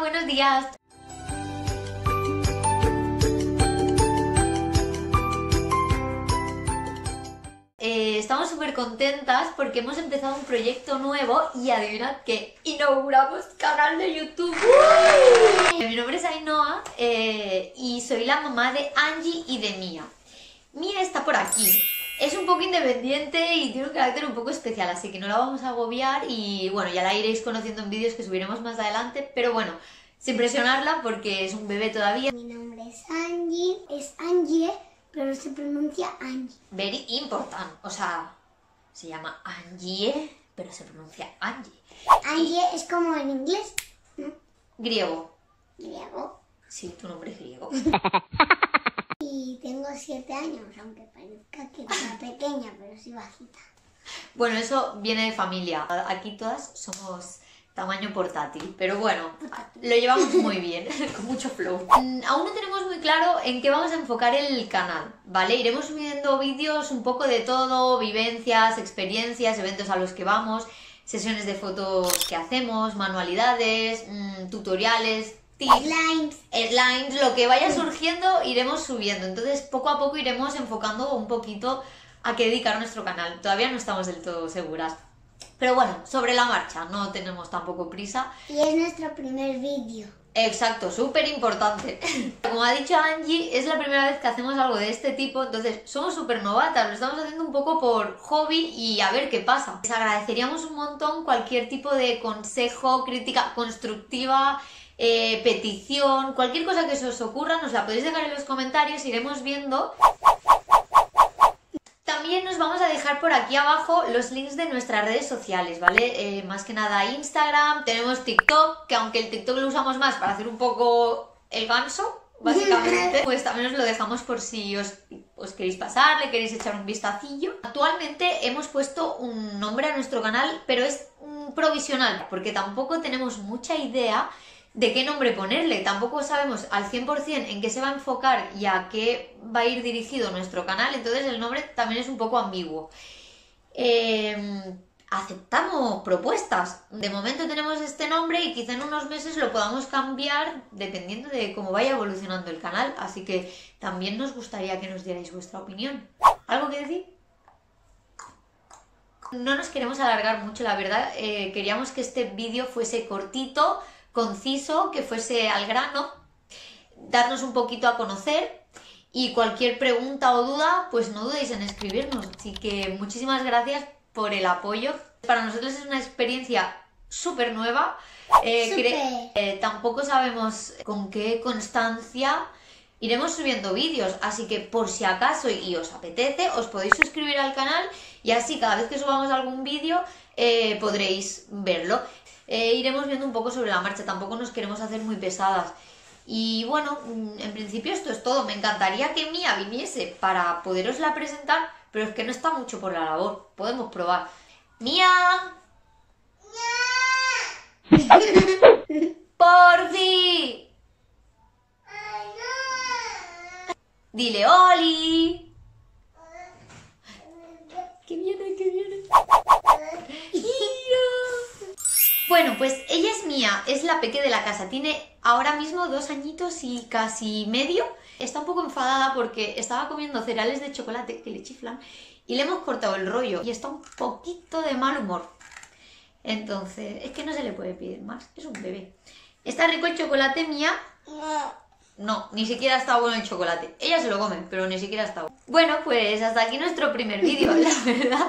buenos días. Estamos súper contentas porque hemos empezado un proyecto nuevo y adivinad que inauguramos canal de YouTube. Mi nombre es Ainhoa y soy la mamá de Angie y de Mía. Mía está por aquí. Es un poco independiente y tiene un carácter un poco especial, así que no la vamos a agobiar y bueno, ya la iréis conociendo en vídeos que subiremos más adelante, pero bueno, sin presionarla porque es un bebé todavía. Mi nombre es Angie, es Angie, pero se pronuncia Angie. Very important, o sea, se llama Angie, pero se pronuncia Angie. Angie es como en inglés, ¿no? Griego. Griego. Sí, tu nombre es griego. Y tengo 7 años, aunque parezca que era pequeña, pero soy bajita. Bueno, eso viene de familia. Aquí todas somos tamaño portátil, pero bueno, lo llevamos muy bien, con mucho flow. Aún no tenemos muy claro en qué vamos a enfocar el canal, ¿vale? Iremos subiendo vídeos un poco de todo, vivencias, experiencias, eventos a los que vamos, sesiones de fotos que hacemos, manualidades, tutoriales, tips, slimes, lo que vaya surgiendo iremos subiendo. Entonces poco a poco iremos enfocando un poquito a qué dedicar nuestro canal. Todavía no estamos del todo seguras. Pero bueno, sobre la marcha, no tenemos tampoco prisa. Y es nuestro primer vídeo. Exacto, súper importante. Como ha dicho Angie, es la primera vez que hacemos algo de este tipo, entonces somos súper novatas, lo estamos haciendo un poco por hobby y a ver qué pasa. Les agradeceríamos un montón cualquier tipo de consejo, crítica constructiva, petición, cualquier cosa que se os ocurra, nos la podéis dejar en los comentarios, iremos viendo. También nos vamos a dejar por aquí abajo los links de nuestras redes sociales, ¿vale? Más que nada Instagram, tenemos TikTok, que aunque el TikTok lo usamos más para hacer un poco el ganso, básicamente, pues también os lo dejamos por si os queréis pasar, le queréis echar un vistacillo. Actualmente hemos puesto un nombre a nuestro canal, pero es provisional, porque tampoco tenemos mucha idea de qué nombre ponerle, tampoco sabemos al 100% en qué se va a enfocar y a qué va a ir dirigido nuestro canal, entonces el nombre también es un poco ambiguo. Aceptamos propuestas, de momento tenemos este nombre y quizá en unos meses lo podamos cambiar dependiendo de cómo vaya evolucionando el canal, así que también nos gustaría que nos dierais vuestra opinión. ¿Algo que decir? No nos queremos alargar mucho, la verdad, queríamos que este vídeo fuese cortito, conciso, que fuese al grano, darnos un poquito a conocer y cualquier pregunta o duda, pues no dudéis en escribirnos. Así que muchísimas gracias por el apoyo. Para nosotros es una experiencia súper nueva. Tampoco sabemos con qué constancia iremos subiendo vídeos, así que por si acaso y os apetece, os podéis suscribir al canal y así cada vez que subamos algún vídeo podréis verlo. Iremos viendo un poco sobre la marcha, tampoco nos queremos hacer muy pesadas. Y bueno, en principio esto es todo. Me encantaría que Mía viniese para poderosla presentar, pero es que no está mucho por la labor. Podemos probar. ¡Mía! ¡Porfi! ¡Dile Oli! ¡Que viene, que viene! Bueno, pues ella es Mía, es la peque de la casa, tiene ahora mismo 2 añitos y casi medio. Está un poco enfadada porque estaba comiendo cereales de chocolate que le chiflan y le hemos cortado el rollo y está un poquito de mal humor. Entonces, es que no se le puede pedir más, es un bebé. ¿Está rico el chocolate, Mía? No, ni siquiera está bueno el chocolate. Ella se lo come, pero ni siquiera está bueno. Bueno, pues hasta aquí nuestro primer vídeo, la verdad.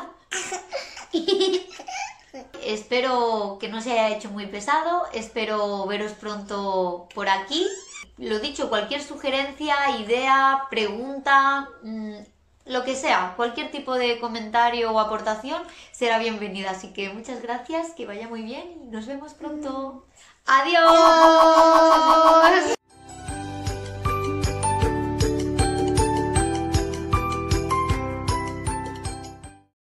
Espero que no se haya hecho muy pesado, espero veros pronto por aquí. Lo dicho, cualquier sugerencia, idea, pregunta, lo que sea, cualquier tipo de comentario o aportación será bienvenida. Así que muchas gracias, que vaya muy bien y nos vemos pronto. ¡Adiós!